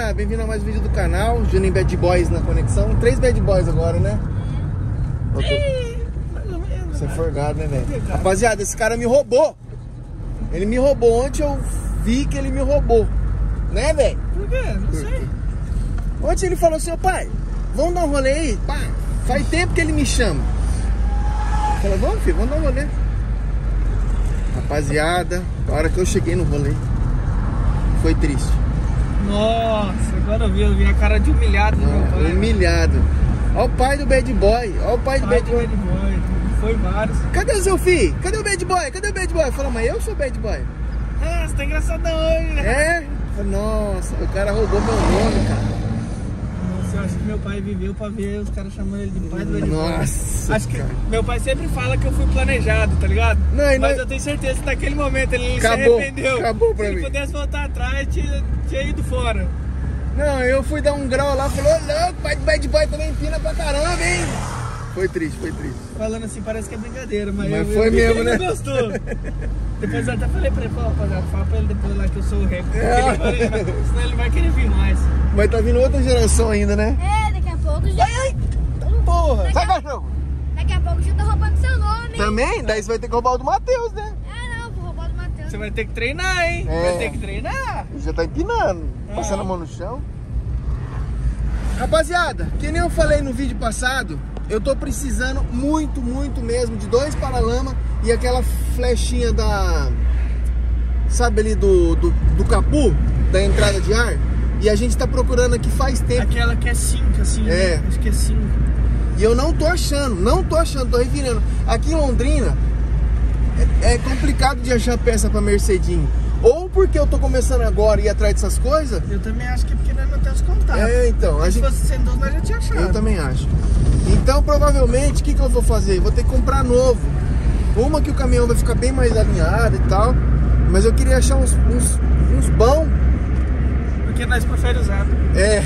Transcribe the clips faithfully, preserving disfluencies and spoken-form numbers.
rapaziada, bem-vindo a mais um vídeo do canal. Juninho Bad Boys na conexão. Três Bad Boys agora, né? Você é forgado, né, velho? Rapaziada, esse cara me roubou. Ele me roubou. Ontem eu vi que ele me roubou. Né, velho? Por quê? Não sei. Ontem ele falou assim, ô pai, vamos dar um rolê aí? Pá, faz tempo que ele me chama. Eu falei, vamos, filho, vamos dar um rolê. Rapaziada, a hora que eu cheguei no rolê, foi triste. Nossa, agora eu vi, eu vi a cara de humilhado do meu pai. Humilhado. Olha o pai do Bad Boy. Olha o pai do Pai Bad do Boy. Bad Boy. Foi vários. Cadê o seu filho? Cadê o Bad Boy? Cadê o Bad Boy? Fala, mas eu sou Bad Boy. Ah, você tá engraçadão hoje, né? É? Nossa, o cara roubou meu nome, cara. Nossa, eu acho que meu pai viveu pra ver os caras chamando ele de pai do Bad Boy. Nossa, acho que cara. meu pai sempre fala que eu fui planejado, tá ligado? Não, e Mas não- eu tenho certeza que naquele momento ele Acabou, se arrependeu. acabou pra Se mim. ele pudesse voltar atrás, tinha, tinha ido fora. Não, eu fui dar um grau lá, falou, louco, pai do Bad Boy também empina pra caramba, hein? Foi triste, foi triste. Falando assim, parece que é brincadeira, mas, Mas eu, foi eu vi mesmo, que ele né? não gostou. Depois eu até falei pra ele, pô, rapaziada, fala pra ele depois lá que eu sou o rei. É. Senão ele vai querer vir mais. Mas tá vindo outra geração ainda, né? É, daqui a pouco já. Ai, ai, porra. Sai, cachorro. Daqui a pouco já tá roubando seu nome. Também? Daí você vai ter que roubar o do Matheus, né? Ah, não, vou roubar do Matheus. Você vai ter que treinar, hein? É. Vai ter que treinar. Ele já tá empinando, É. passando a mão no chão. Rapaziada, que nem eu falei no vídeo passado, eu tô precisando muito, muito mesmo de dois paralamas e aquela flechinha da... Sabe ali do, do, do capu, da entrada de ar? E a gente tá procurando aqui faz tempo. Aquela que é cinco, assim, É. né? Acho que é cinco. E eu não tô achando, não tô achando, tô revirando. Aqui em Londrina, é, é complicado de achar peça pra Mercedinho. Ou porque eu tô começando agora a ir atrás dessas coisas. Eu também acho que é porque nós não temos contato. É, então, a Se gente... fosse cento e doze, nós já tinha achado. Eu também acho. Então, provavelmente, o que, que eu vou fazer? Vou ter que comprar novo. Uma que o caminhão vai ficar bem mais alinhado e tal. Mas eu queria achar uns, uns, uns bons. Porque nós preferimos usar. É.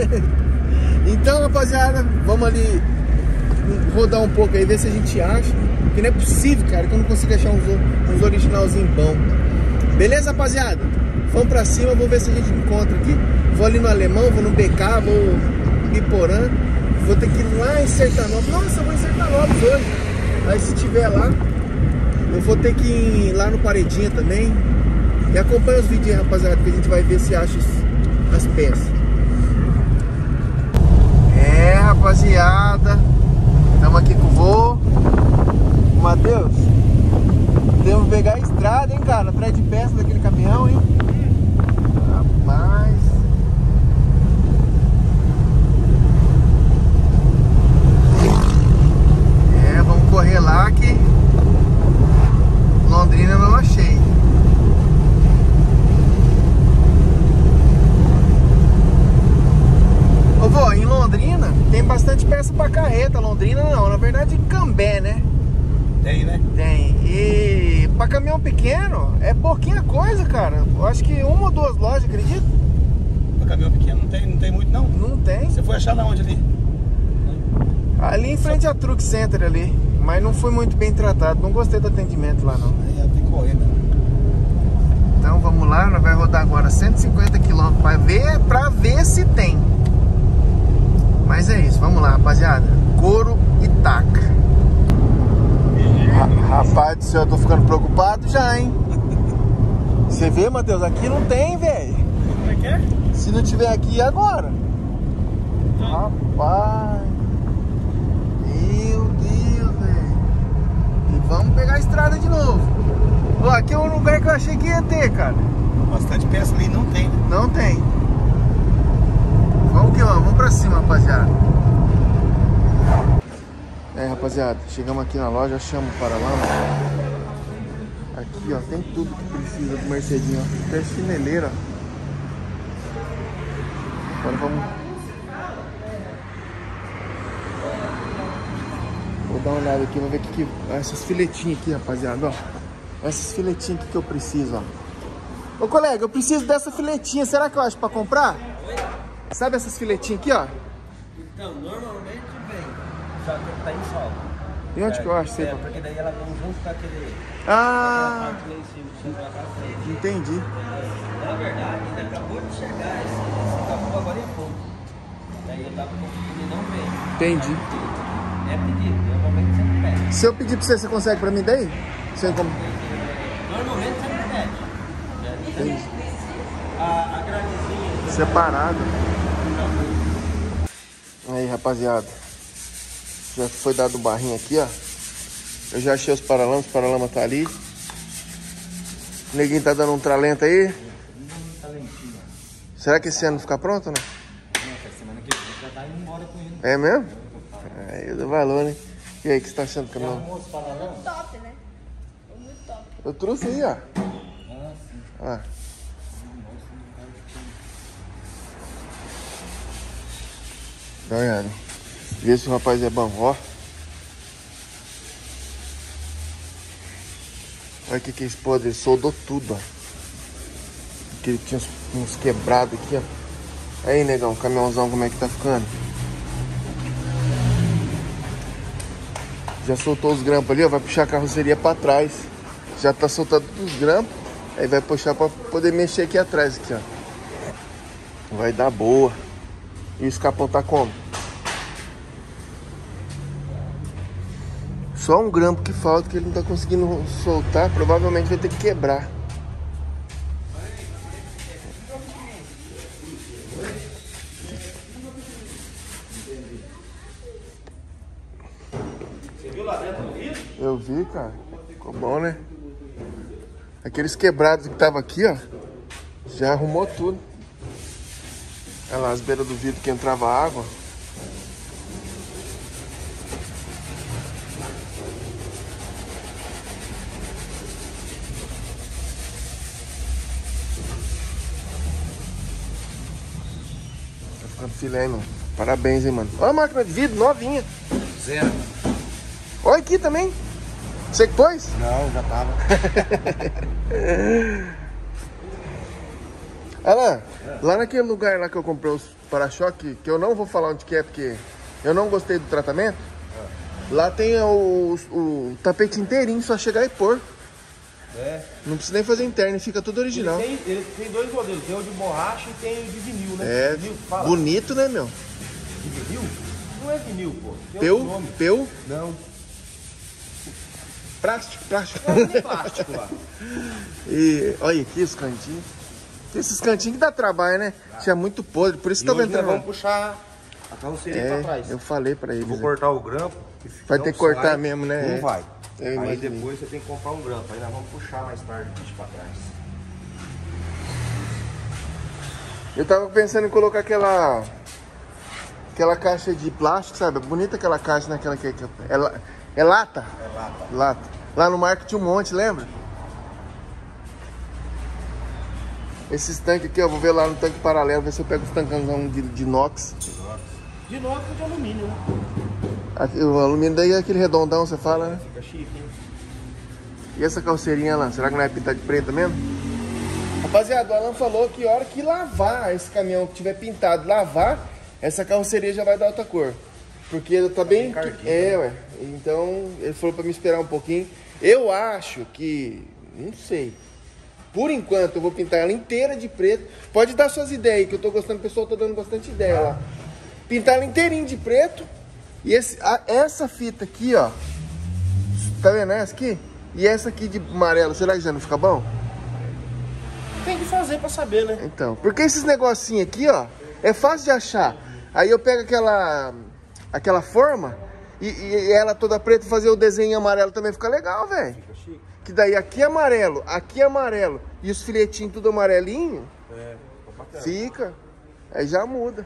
Então, rapaziada, vamos ali rodar um pouco aí, ver se a gente acha. Porque não é possível, cara, que eu não consigo achar uns, uns originalzinhos bons. Beleza, rapaziada? Vamos pra cima, vamos ver se a gente encontra aqui. Vou ali no Alemão, vou no B K, vou em Biporã. Vou ter que ir lá em Sertanópolis. Nossa, eu vou em Sertanópolis hoje. Aí se tiver lá, eu vou ter que ir lá no Paredinha também. E acompanha os vídeos aí, rapaziada, que a gente vai ver se acha as, as peças. É, rapaziada, estamos aqui com o vô. Matheus, temos que pegar a estrada, hein, cara, atrás de peça daquele caminhão, hein. Rapaz. É, vamos correr lá que Londrina não achei. Ô vô, em Londrina tem bastante peça pra carreta. Londrina não, na verdade Cambé, né? Tem, né? Tem. E pra caminhão pequeno é pouquinha coisa, cara. Eu acho que uma ou duas lojas, acredita? O caminhão pequeno não tem, não tem muito, não. Não tem. Você foi achar na onde ali? Ali em frente à Truck Center ali. Mas não foi muito bem tratado. Não gostei do atendimento lá, não. Aí ela tem que correr, né? Então vamos lá, nós vamos rodar agora cento e cinquenta quilômetros pra ver, pra ver se tem. Mas é isso, vamos lá, rapaziada. Couro e taca. Ra- Rapaz do céu, eu tô ficando preocupado já, hein? Você vê, Matheus? Aqui não tem, velho. Como é que é? Se não tiver aqui, e agora? Rapaz. Meu Deus, velho. E vamos pegar a estrada de novo. Ó, aqui é um lugar que eu achei que ia ter, cara. Bastante peça ali não tem, né? Não tem. Vamos que vamos, vamos pra cima, rapaziada. É, rapaziada, chegamos aqui na loja, achamos o paralama. Aqui, ó, tem tudo que precisa do Mercedinho, ó. Até chineleira. Agora vamos... Vou dar uma olhada aqui, vamos ver o que que... Essas filetinhas aqui, rapaziada, ó. Essas filetinhas aqui que eu preciso, ó. Ô, colega, eu preciso dessa filetinha, será que eu acho pra comprar? Sabe essas filetinhas aqui, ó? Então, normalmente vem, só que tá em sol. E onde que eu acho? Sei É, lá. porque daí ela vem junto com aquele... Ah, aquela parte lá em cima, que chegou lá pra frente. entendi. Na verdade, ainda acabou de chegar esse, esse capô tava conseguindo e não vem. Entendi. É pedido, normalmente sempre pede. Se eu pedir pra você, você consegue pra mim daí? Sem como... Normalmente sempre pede. Entendi. A, a gradezinha. Separado. Aí, rapaziada. Já foi dado o barrinho aqui, ó. Eu já achei os paralamas, o paralama tá ali. O neguinho tá dando um tralento aí. Será que esse ano fica pronto, né? Semana que vem já tá indo embora com ele. É mesmo? É, eu dou valor, né? E aí, o que você tá achando do caminhão? Top, né? Muito top. Eu trouxe aí, ó. Ah, sim. Ó. Dá uma olhada. Vê se o rapaz é bom, ó. Olha o que que é esse podre, ele soldou tudo, ó. Porque ele tinha uns, uns quebrados aqui, ó. Aí, negão, o caminhãozão como é que tá ficando? Já soltou os grampos ali, ó. Vai puxar a carroceria pra trás. Já tá soltando os grampos. Aí vai puxar pra poder mexer aqui atrás, aqui, ó. Vai dar boa. E o escapão tá como? Só um grampo que falta, que ele não tá conseguindo soltar. Provavelmente vai ter que quebrar. Você viu lá dentro do vidro? Eu vi, cara. Ficou bom, né? Aqueles quebrados que tava aqui, ó. Já arrumou tudo. Olha lá, as beiras do vidro que entrava água. Tá ficando filé, hein, mano. Parabéns, hein, mano. Olha a máquina de vidro, novinha. Zero. Olha aqui também. Você que pôs? Não, já tava. Alan, lá naquele lugar lá que eu comprei os para-choque, que eu não vou falar onde que é, porque eu não gostei do tratamento. Lá tem o, o tapete inteirinho, só chegar e pôr. É. Não precisa nem fazer interno, fica tudo original. Ele tem, ele tem dois modelos, tem o de borracha e tem o de vinil, né? É, vinil, fala. bonito, né, meu? De vinil? Não é vinil, pô. Tem Peu, outro nome. peu, Não. plástico, plástico. É de plástico lá. E olha aqui os cantinhos. Esses cantinhos que dá trabalho, né? Tinha muito podre, por isso E que tava hoje nós entrando. vamos puxar a carroceria pra É, trás. eu falei pra eles. Vou né? cortar o grampo. Vai não ter que cortar sai, mesmo, né? Não É. vai. Eu Aí imaginei. depois você tem que comprar um grampo. Aí nós vamos puxar mais tarde o bicho pra trás. Eu tava pensando em colocar aquela aquela caixa de plástico, sabe? Bonita aquela caixa naquela que, que é, la- é lata? É lata. Lata. Lá no Marco tinha um monte, lembra? Esses tanques aqui, ó, vou ver lá no tanque paralelo, ver se eu pego os tancãozão de, de inox. De inox ou de alumínio, né? Aqui, o alumínio daí é aquele redondão, você fala, né? Fica chique, hein? E essa calceirinha lá, será que não vai pintar de preto mesmo? Rapaziada, o Alan falou que a hora que lavar esse caminhão que tiver pintado, lavar, essa carroceria já vai dar outra cor. Porque tá bem... bem cardinho, É, ué. Então, ele falou pra me esperar um pouquinho. Eu acho que... Não sei. Por enquanto, eu vou pintar ela inteira de preto. Pode dar suas ideias aí, que eu tô gostando. O pessoal tá dando bastante ideia lá. Pintar ela inteirinha de preto. E esse, a- essa fita aqui, ó. Tá vendo essa aqui? E essa aqui de amarelo, será que já não fica bom? Tem que fazer pra saber, né? Então, porque esses negocinhos aqui, ó, é fácil de achar. Aí eu pego aquela aquela forma e, e ela toda preta e fazer o desenho em amarelo também fica legal, velho. Fica chique. Que daí aqui é amarelo, aqui é amarelo e os filetinhos tudo amarelinho, É, ficou bacana. fica. Aí já muda.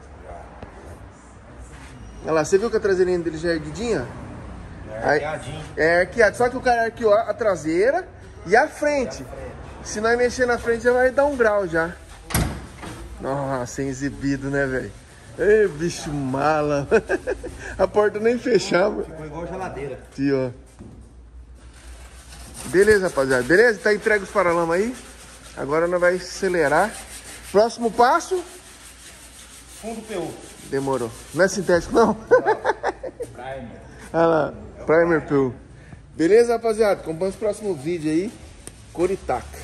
Olha lá, você viu que a traseirinha dele já é erguidinha? É Aí- arqueadinho. É arqueado, só que o cara arqueou a traseira e a frente. Se nós mexer na frente já vai dar um grau já. Nossa, exibido, né, velho? Ei, bicho mala. A porta nem fechava. Ficou igual geladeira. Aqui, ó. Beleza, rapaziada. Beleza? Tá entregue os paralamas aí. Agora nós vamos acelerar. Próximo passo. Fundo P U. Demorou. Não é sintético, não? Primer. Olha lá. Primer Pill. Beleza, rapaziada? Acompanha os próximos vídeos aí. Coritaca.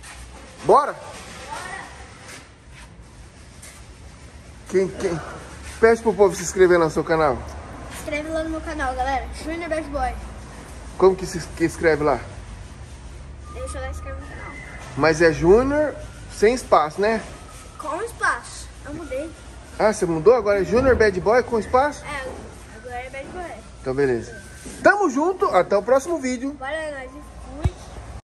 Bora? Quem, quem? Pede pro povo se inscrever no seu canal. Inscreve lá no meu canal, galera. Junior Bad Boy. Como que se que escreve lá? Deixa eu lá escrever no canal. Mas é Júnior sem espaço, né? Com espaço. Eu mudei. Ah, você mudou? Agora é Junior Bad Boy com espaço? É, agora é Bad Boy. Então beleza. Tamo junto, até o próximo vídeo. Valeu, nós.